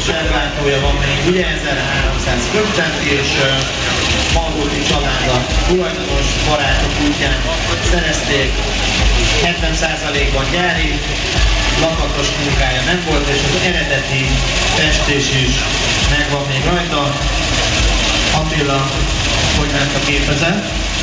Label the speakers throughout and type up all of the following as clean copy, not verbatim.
Speaker 1: zseblátója van még, ugye 1300 köbcenti, és Margóti család a tulajdonos barátok útján szerezték, 70%-ban gyári, lakatos munkája nem volt, és az eredeti festés is megvan még rajta. Attila, hogy ment a képezet?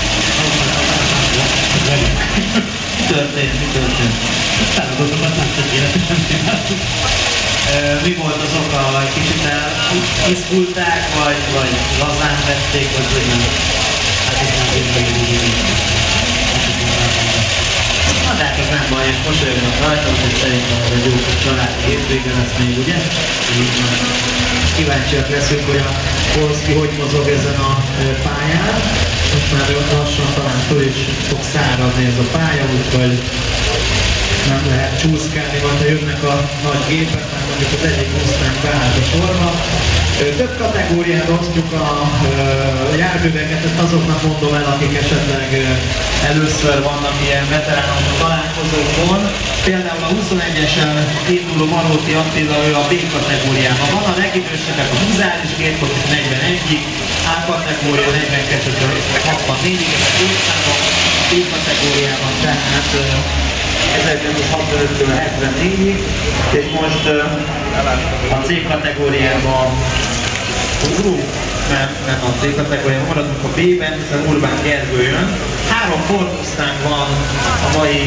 Speaker 1: Mi történt?
Speaker 2: Feladatokat nem tökéletesen.
Speaker 1: Mi volt az oka? Kicsit elizgulták, vagy lazán vették, vagy hogy nem?
Speaker 2: Hát itt nem tényleg
Speaker 1: Na de hát ez nem baj, és mosolyognak rajta, hogy szerintem ez egy jó családi hétvége lesz még, ugye? Kíváncsiak leszünk, hogy a Polszki hogy mozog ezen a pályán. Most már lassan talán föl is fog száradni ez a pálya, úgyhogy nem lehet csúszkálni, majd ha jönnek a nagy gépek, mert mondjuk az egyik Mustang beállt a sorba. Több kategóriára osztjuk a járműveket, ezt azoknak mondom el, akik esetleg először vannak ilyen veteránok találkozókon. Például a 21-esen induló Margóti Attila, ő a B kategóriában van, a legidősebbek a 20-es gépkocsik 41-ig, A kategória 42-től 64-ig, ez a évszámok, a B kategóriában tehát 1965-től 74-ig, és most a C kategóriában nem a C kategóriában, maradunk a B-ben, hiszen Urbán Gergő jön. 3 Ford Mustang van a mai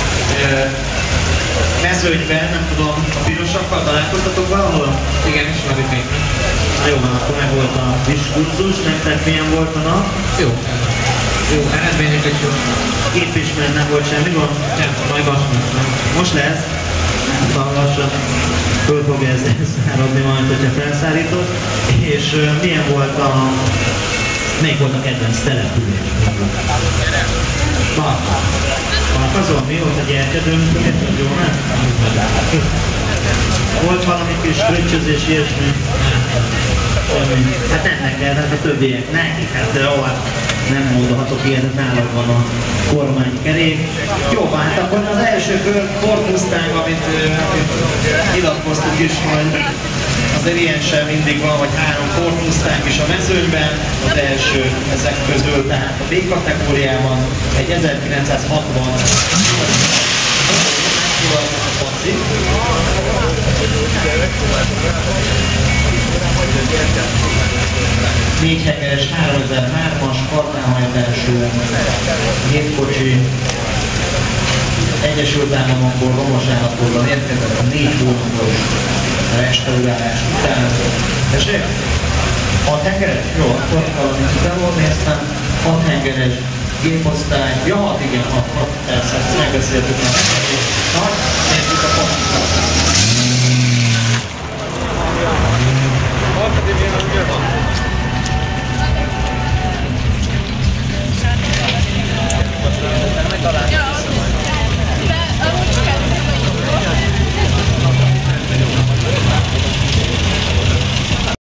Speaker 1: mezőnyben, nem tudom, a pirosakkal találkoztatok valahol?
Speaker 2: Igen, ismerjük még.
Speaker 1: Na jó, mert akkor meg volt a diskurzus, nektek milyen volt a nap?
Speaker 2: Jó. Jó, eredmények is jó.
Speaker 1: Gépismert nem volt semmi gond?
Speaker 2: Nem, majd
Speaker 1: most lesz. Hát lassan föl fogja ez száradni majd, hogyha felszárítod. És milyen volt a... Melyik volt a kedvenc település? Markazon, mi volt a gyertyadőnk? Jó, nem? Volt valami kis kröccsözés, ilyesmi? Hát nem neked, hát a többieknek, hát jó, hát nem mondhatok ilyet, nálad van a kormánykerék. Jó, hát akkor az első kör Ford Mustang, amit nyilatkoztuk is, hogy azért ilyen sem mindig van, vagy 3 Ford Mustang is a mezőnyben, az első ezek közül, tehát a B kategóriában egy 1960 4-hengeres 3003-as kardánhajtású gépkocsi Egyesült Államokból romos állapotban érkezett a 4 hónapos restaurálás után. Tessék? 6 hengeres? Jó, akkor valamit utáról néztem. 6 hengeres géposztály. Ja, 6, igen, 6, persze, ezt megbeszéltük már. Na, nézzük a 6.